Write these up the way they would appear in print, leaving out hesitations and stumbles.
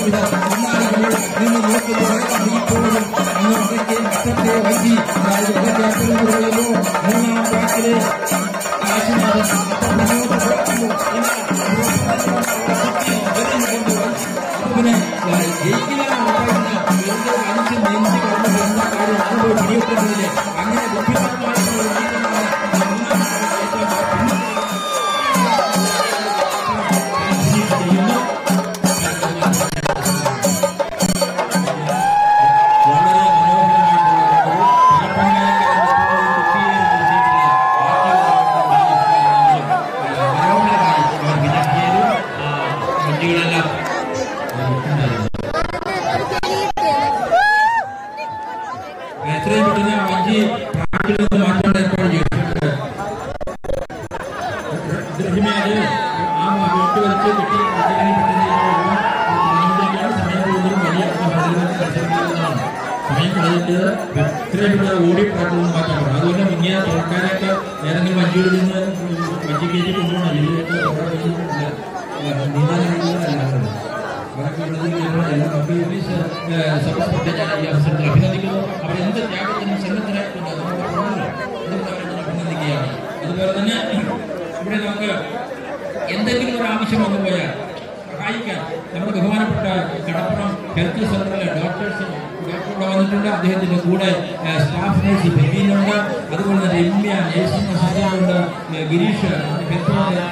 എന്തെങ്കിലും ഒരു ആവശ്യം വന്നു പോയാൽ സഹായിക്കാൻ നമ്മുടെ ബഹുമാനപ്പെട്ട കടപ്പുറം ഹെൽത്ത് സെന്ററിലെ ഡോക്ടർ വന്നിട്ടുണ്ട്. അദ്ദേഹത്തിന്റെ കൂടെ സ്റ്റാഫ് നേഴ്സ് ബെബീനുണ്ട്, അതുപോലെ തന്നെ രമ്യ നേഴ്സിംഗ് അസിസ്റ്റന്റ്, ഗിരീഷ് അങ്ങനെ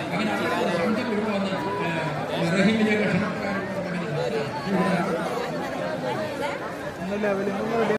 റഹീമിലേക്ക് ക്ഷണപ്രകാരം